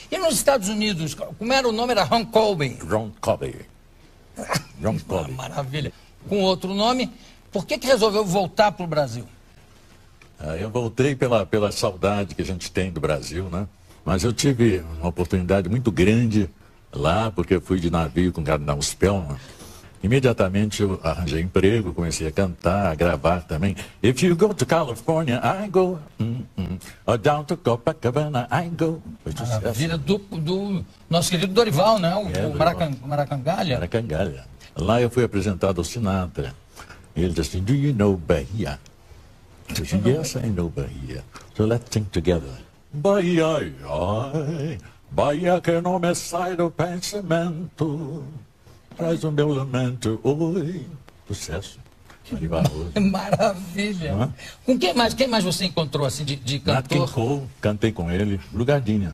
E nos Estados Unidos, como era o nome? Era Ron Colby. Ron Colby. Ron Colby. Maravilha. Com outro nome. Por que resolveu voltar para o Brasil? Eu voltei pela saudade que a gente tem do Brasil, né? Mas eu tive uma oportunidade muito grande lá, porque eu fui de navio com o Cardenal Spellman. Imediatamente eu arranjei emprego, comecei a cantar, a gravar também. If you go to California, I go. Down to Copacabana, I go. Maravilha do nosso querido Dorival, né? O Maracangalha. Maracangalha. Lá eu fui apresentado ao Sinatra. Ele disse assim, do you know Bahia? Eu disse, yes, I know Bahia. So let's sing together. Bahia, ai, Bahia que não me sai do pensamento. Traz o meu lamento, oi. Sucesso. Maravilha. Com quem mais você encontrou assim de cantor? Nat King Cole, cantei com ele, Blue Gardenia.